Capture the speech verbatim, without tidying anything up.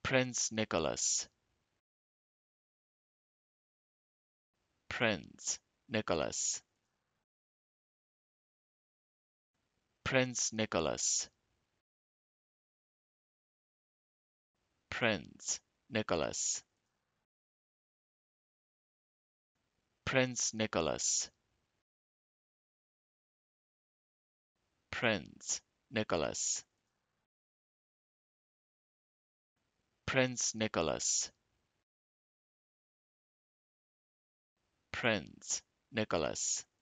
Prince Nicholas, Prince Nicholas, Prince Nicholas, Prince Nicholas, Prince Nicholas, Prince Nicholas, Prince Nicholas, Prince Nicholas,